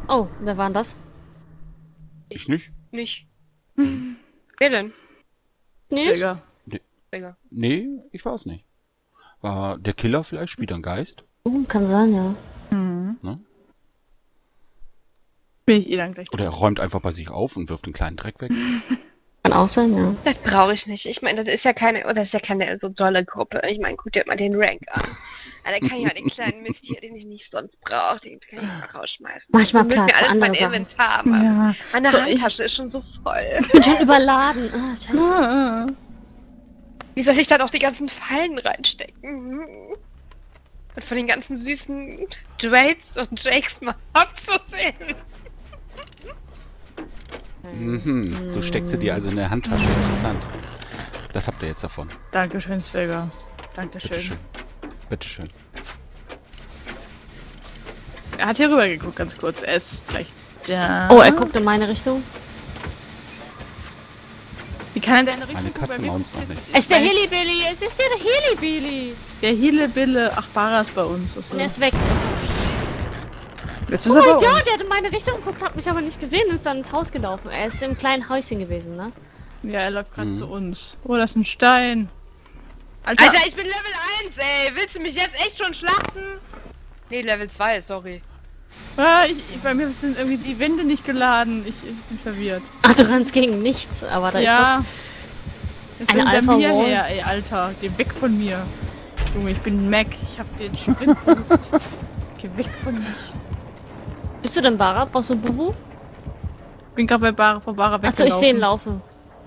Oh, wer war denn das? Ich nicht? Nicht. Wer denn? Nicht? Digga. Digga. Nee, ich war es nicht. War der Killer vielleicht? Spielt er einen Geist? Kann sein, ja. Ne? Bin ich eh dann gleich. Oder er räumt einfach bei sich auf und wirft den kleinen Dreck weg. Kann auch sein, ja. Das brauche ich nicht. Ich meine, das ist ja keine so dolle Gruppe. Ich meine, guck dir mal den Rank an. Aber da kann ich ja den kleinen Mist hier, den ich nicht sonst brauche, den kann ich mal rausschmeißen. Manchmal Damit Platz mir für alles andere mein Sachen. Inventar machen. Ja. Meine So, Handtasche ist schon so voll. Ich bin schon überladen. Ah, scheiße. Wie soll ich da noch die ganzen Fallen reinstecken? Und von den ganzen süßen Drakes und Jakes mal abzusehen. Mhm. Du steckst sie dir also in der Handtasche. Interessant. Das habt ihr jetzt davon. Dankeschön, Svelga. Dankeschön. Bitteschön. Bitteschön. Er hat hier rüber geguckt, ganz kurz. Er ist gleich da. Oh, er guckt in meine Richtung. Wie kann er denn in deine Richtung Eine gucken? Katze Bei mir maun's guckt noch es- nicht. Es ist der Hillybilly! Es ist der Hillybilly! Der Hillebille. Ach, Bara ist bei uns. Achso. Und er ist weg. Jetzt Oh ist er bei mein Gott, uns. der hat in meine Richtung geguckt, hat mich aber nicht gesehen und ist dann ins Haus gelaufen. Er ist im kleinen Häuschen gewesen, ne? Ja, er läuft gerade zu uns. Oh, das ist ein Stein. Alter, Alter, ich bin Level 1, ey! Willst du mich jetzt echt schon schlachten? Nee, Level 2, sorry. bei mir sind irgendwie die Wände nicht geladen. Ich bin verwirrt. Ach, du rennst gegen nichts, aber da Ja. Jetzt Eine hinter mir Alpha-Wall. her, ey, Alter. Geh weg von mir. Junge, ich bin Mac. Ich hab den Sprintboost. Geh weg von mich. ist was. Bist du denn Bara? Brauchst du Bubu? Ich bin gerade bei Bara, vor Bara Achso, weggelaufen. ich sehe ihn laufen.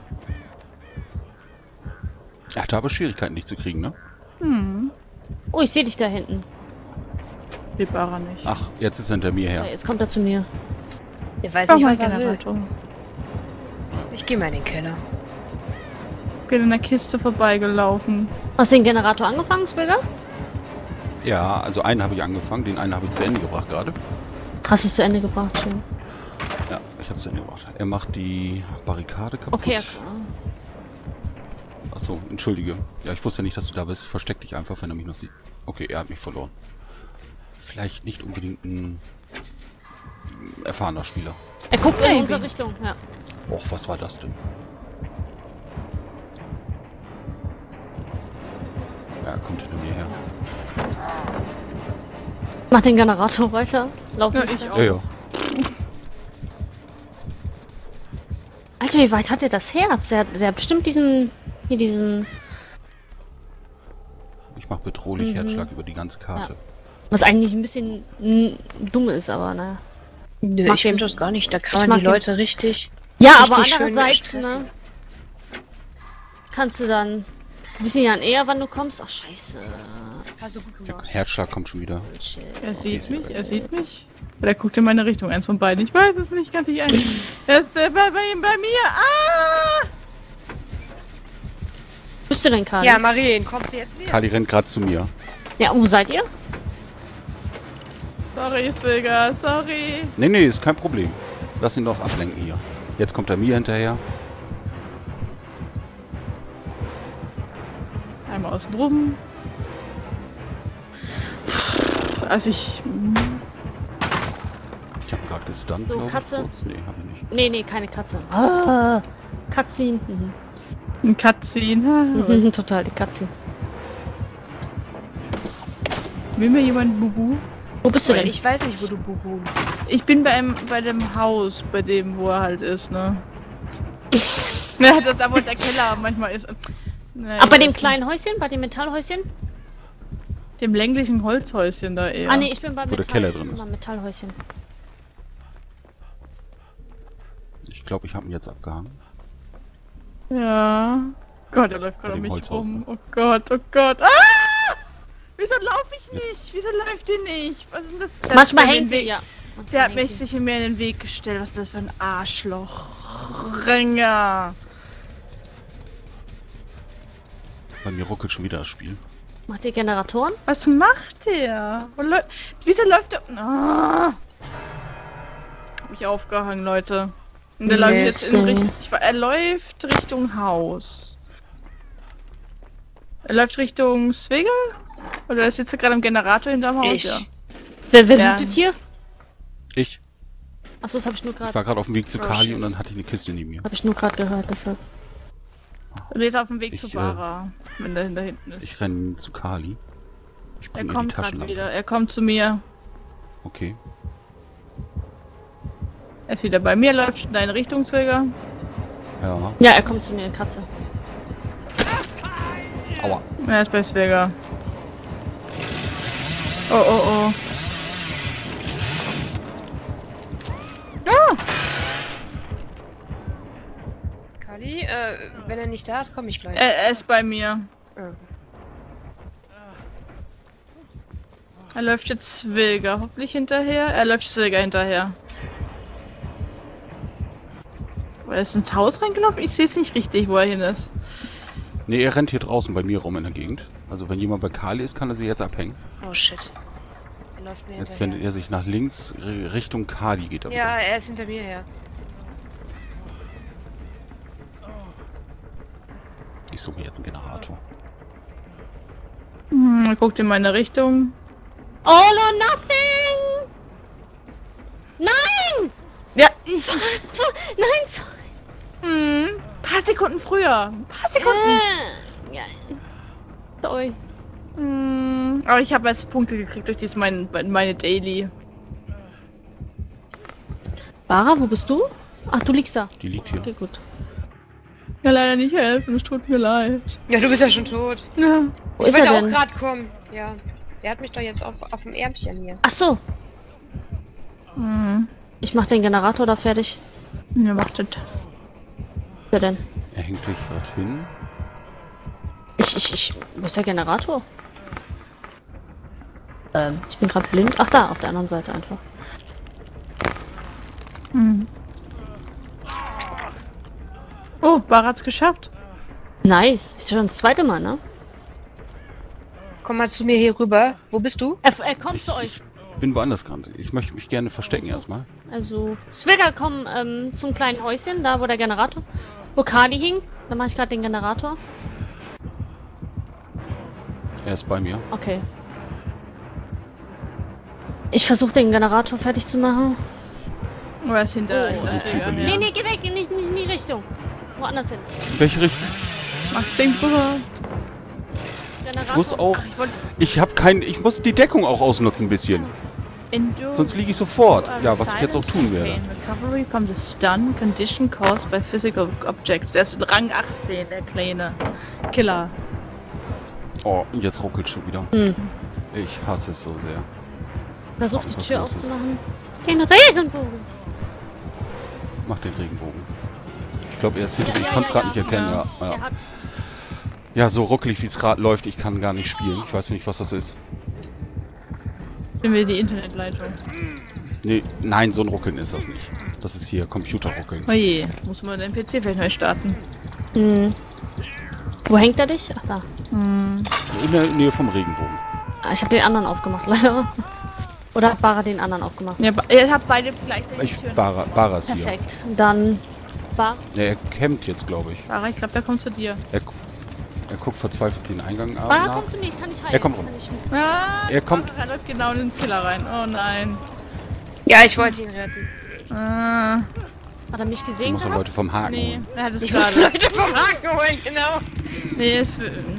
Er hatte aber Schwierigkeiten, dich zu kriegen, ne? Oh, ich sehe dich da hinten. Die Bara nicht. Ach, jetzt ist er hinter mir Ja, her. jetzt kommt er zu mir. Ich weiß Brauch nicht, mal was er will. Generator. Ich geh mal in den Keller. Bin in der Kiste vorbeigelaufen. Hast du den Generator angefangen, Swigger? Ja, also einen habe ich angefangen, den einen habe ich zu Ende gebracht gerade. Hast du es zu Ende gebracht, schön. Ja, ich habe es zu Ende gebracht. Er macht die Barrikade kaputt. Okay, ja, klar. Achso, entschuldige. Ja, ich wusste nicht, dass du da bist. Versteck dich einfach, wenn er mich noch sieht. Okay, er hat mich verloren. Vielleicht nicht unbedingt ein erfahrener Spieler. Er guckt in Maybe. unsere Richtung, ja. Och, was war das denn? Ja, er kommt hinter mir her. Mach den Generator weiter. Lauf Ja, nicht ich weg. auch. Ja, ja. Alter, wie weit hat der das Herz? Der hat bestimmt diesen... Hier diesen... Ich mache bedrohlich Herzschlag über die ganze Karte. Was eigentlich ein bisschen dumm ist, aber naja. Nö, Mag ich den- finde das gar nicht. Da ich kann man mag die den- Leute richtig... Ja, Richtig aber schön andererseits, stressen. ne? Kannst du dann... Wir wissen ja eher, wann du kommst. Ach, scheiße. Hast du gut Der gemacht. Herzschlag kommt schon wieder. Bullshit. Er sieht mich, er sieht mich. Oder er guckt in meine Richtung, eins von beiden. Ich weiß es nicht, ganz nicht ein. Er ist bei mir. Ah! Bist du denn, Kali? Ja, Marien, kommst du jetzt wieder? Kali rennt gerade zu mir. Ja, und wo seid ihr? Sorry, Svilga, sorry. Nee, ist kein Problem. Lass ihn doch ablenken hier. Jetzt kommt er mir hinterher. Einmal außen rum. Also ich... Ich habe gerade gestunt, So, glaube ich. Katze? Kurz. Nee, habe ich nicht. Nee, keine Katze. Ah, Cutscene. Ein Cutscene. Mhm. Total, die Cutscene. Will mir jemand Bubu? Wo bist du Oder denn? ich weiß nicht, wo du Bubu... Ich bin bei dem Haus, bei dem, wo er halt ist, ne? Ja, das da, wo der Keller manchmal ist. Naja, Ach, bei dem das- kleinen Häuschen? Bei dem Metallhäuschen? Dem länglichen Holzhäuschen da eher. Ah, nee, ich bin beim Wo der Metall. Keller Ich drin bin ist. beim Metallhäuschen. Ich glaube, ich habe ihn jetzt abgehangen. Ja. Gott, er läuft gerade Bei um dem mich Holzhaus, rum. ne? Oh Gott, oh Gott. Ah! Wieso laufe ich nicht? Wieso läuft die nicht? Was ist denn das? Das Manchmal hat mir hängt den die, Weg- ja. Der hat mich sich mir in den Weg gestellt. Was ist das für ein Arschloch? Ringer. Bei mir ruckelt schon wieder das Spiel. Macht ihr Generatoren? Was macht der? Wieso läuft der? Ah! Hab mich aufgehangen, Leute. Und der läuft jetzt in Richtung. Er läuft Richtung Haus. Er läuft Richtung Svega? Oder ist jetzt gerade am Generator hinterm Haus? Ich. Ja. Wer Ja. lootet hier? Ich? Achso, das habe ich nur Ich war gerade. gerade auf dem Weg zu Oh, Kali shit. und dann hatte ich eine Kiste neben mir. Habe ich nur gerade gehört, deshalb. Du bist auf dem Weg Ich, zu Bara, wenn der da hinten ist. Ich renne zu Kali. Ich Er bringe ihr die kommt gerade Taschenlampe. wieder. Er kommt zu mir. Okay. Er ist wieder bei mir, läuft in deine Richtung, Zwilger. Ja. Ja, er kommt zu mir, Katze. Aua. Er ist bei Zwilger. Oh, oh, oh. Ah! Kali, wenn er nicht da ist, komme ich gleich. Er ist bei mir. Ja. Er läuft jetzt Zwilger hoffentlich hinterher. Er läuft Zwilger hinterher. Er ist ins Haus reingelaufen? Ich sehe es nicht richtig, wo er hin ist. Nee, er rennt hier draußen bei mir rum in der Gegend. Also wenn jemand bei Kali ist, kann er sich jetzt abhängen. Oh shit. Er läuft mir Jetzt hinterher. wendet er sich nach links Richtung Kali geht er. Ja, er ist hinter mir her. Ich suche mir jetzt einen Generator. Er guckt in meine Richtung. All or nothing! Nein! Ja, ich. Nein, sorry. Paar Sekunden früher. Ein paar Sekunden. Ja. Sorry. Aber ich habe jetzt Punkte gekriegt durch dieses meine Daily. Bara, wo bist du? Ach, du liegst da. Die liegt hier. Okay, gut. Ja, leider nicht helfen, es tut mir leid. Ja, du bist ja schon tot. Ja. Wo Ich ist er wollte auch denn? gerade kommen. Ja. Der hat mich doch jetzt auf dem Ärmchen hier. Ach so. Hm. Ich mach den Generator da fertig. Ja, wartet. Wo ist er denn? Er hängt dich gerade hin. Wo ist der Generator? Ich bin gerade blind. Ach, da, auf der anderen Seite einfach. Hm. Oh, Bara hat's geschafft. Nice. Ist schon das zweite Mal, ne? Komm mal zu mir hier rüber. Wo bist du? Er kommt zu euch. Ich bin woanders gerade. Ich möchte mich gerne verstecken erstmal. Also, Swigger, komm zum kleinen Häuschen, da wo der Generator, wo Kali hing. Da mache ich gerade den Generator. Er ist bei mir. Okay. Ich versuche den Generator fertig zu machen. Oh, er ist hinter Oh, euch. die Typen. Nee, geh weg, nicht in die Richtung. Woanders hin. In welche Richtung? Mach's Ding drüber. Generator. Ich muss auch. Ach, ich wollte. Ich muss die Deckung auch ausnutzen ein bisschen. Sonst liege ich sofort. Ja, was ich jetzt auch tun werde. Recovery from the stun condition caused by physical objects. Der ist Rang 18, der kleine Killer. Oh, und jetzt ruckelt schon wieder. Hm. Ich hasse es so sehr. Versuch die Was Tür los ist. aufzumachen. Den Regenbogen. Mach den Regenbogen. Ich glaube, er ist hinter mir. Ich Ja, kann es ja, gerade ja. nicht erkennen. Ja, Er ja. hat. Ja, so ruckelig wie es gerade läuft, ich kann gar nicht spielen. Ich weiß nicht, was das ist. Nehmen wir die Internetleitung. Nee, nein, so ein Ruckeln ist das nicht. Das ist hier Computerruckeln. Oh je, muss man den PC vielleicht neu starten. Hm. Wo hängt er dich? Ach, da. Hm. In der Nähe vom Regenbogen. Ah, ich habe den anderen aufgemacht, leider. Oder hat Bara den anderen aufgemacht? Ja, ihr habt beide gleichzeitig Ich, Türen. Bara ist hier. Perfekt. Dann Bara. Ja, er campt jetzt, glaube ich. Bara, ich glaube, der kommt zu dir. Er guckt verzweifelt den Eingang Bara, nach. komm zu mir, ich kann nicht heilen. Er kommt rum. Kann nicht- Ah, Er kommt- Er läuft genau in den Killer rein. Oh nein. Ja, ich wollte ihn retten. Ah, Hat er mich Ich gesehen muss er gehabt? Leute vom Haken nee, holen. er hat es Ich muss gerade. Leute vom Haken holen, genau. Nee, es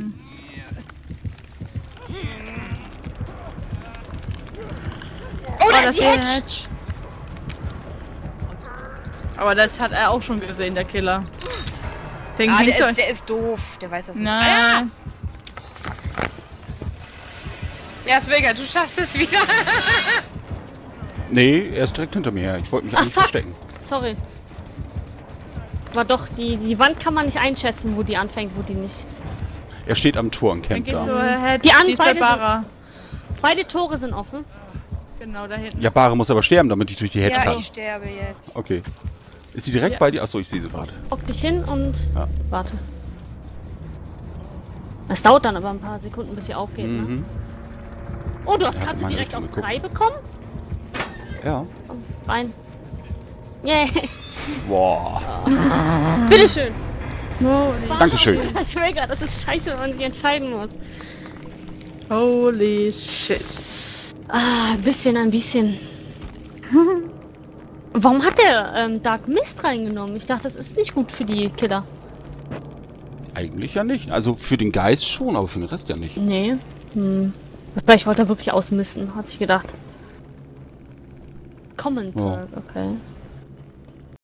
Oh, da das ist die Hedge. Hedge. Aber das hat er auch schon gesehen, der Killer. Den Ah, hängt euch. der ist doof. Der weiß das nicht. Nein. Ja, Svega, du schaffst es wieder. Nee, er ist direkt hinter mir her. Ich wollte mich eigentlich fuck. verstecken. Sorry. Aber doch, die Wand kann man nicht einschätzen, wo die anfängt, wo die nicht. Er steht am Tor und Dann campt geht da. zur Hedge. Die Die ist bei beide Bara. Beide Tore sind offen. Genau, da hinten. Ja, Bare muss aber sterben, damit ich durch die Hedge Ja, kann. ich sterbe jetzt. Okay. Ist sie direkt Ja. bei dir? Achso, ich sehe sie gerade. Hock dich hin und Ja. warte. Es dauert dann aber ein paar Sekunden, bis sie aufgeht, ne? Mhm. Oh, du hast Er hat Katze in meine direkt auf Richtung 3 bekommen? Ja. Oh, rein. Yay. Boah. Bitteschön. Holy, Dankeschön. Das ist mega, das ist scheiße, wenn man sich entscheiden muss. holy shit. Ah, ein bisschen. Warum hat der Dark Mist reingenommen? Ich dachte, das ist nicht gut für die Killer. Eigentlich ja nicht. Also für den Geist schon, aber für den Rest ja nicht. Nee. Vielleicht wollte er wirklich ausmisten, hat sich gedacht. Common Ja. Perk, okay.